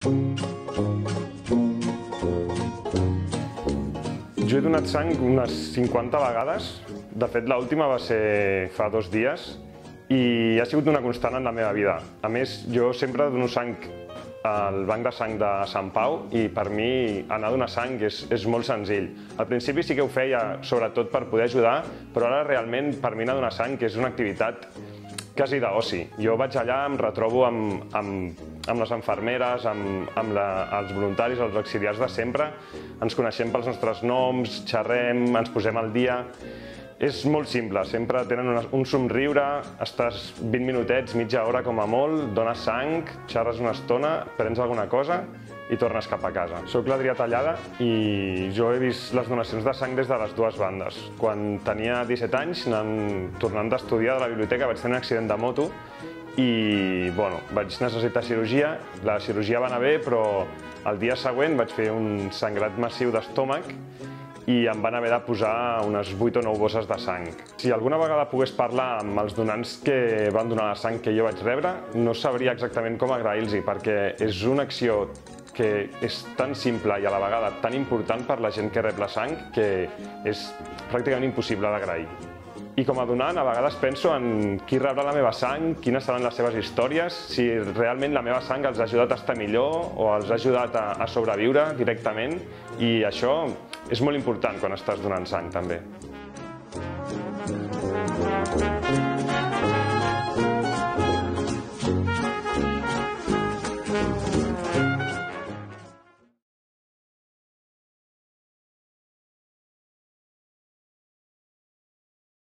Jo he donat sang unes 50 vegades. De fet, l'última va ser fa 2 dies i ha sigut una constant en la meva vida. A més, jo sempre dono sang al banc de sang de Sant Pau i per mi anar a donar sang és molt senzill. Al principi sí que ho feia sobretot per poder ajudar, però ara realment per mi anar a donar sang és una activitat quasi d'oci. Jo vaig allà, em retrobo amb les infermeres, amb els voluntaris, els auxiliars de sempre, ens coneixem pels nostres noms, xerrem, ens posem al dia. És molt simple, sempre tenen un somriure, estàs 20 minutets, mitja hora com a molt, dones sang, xerres una estona, prens alguna cosa i tornes cap a casa. Soc l'Adrià Tallada i jo he vist les donacions de sang des de les dues bandes. Quan tenia 17 anys, tornant d'estudiar de la biblioteca, vaig tenir un accident de moto i vaig necessitar cirurgia. La cirurgia va anar bé, però el dia següent vaig fer un sangrat massiu d'estómac i em van haver de posar unes 8 o 9 bosses de sang. Si alguna vegada pogués parlar amb els donants que van donar la sang que jo vaig rebre, no sabria exactament com agrair-los, perquè és una acció que és tan simple i a la vegada tan important per la gent que rep la sang que és pràcticament impossible d'agrair. I com a donant, a vegades penso en qui rebrà la meva sang, quines seran les seves històries, si realment la meva sang els ha ajudat a estar millor o els ha ajudat a sobreviure directament, i això és molt important quan estàs donant sang també.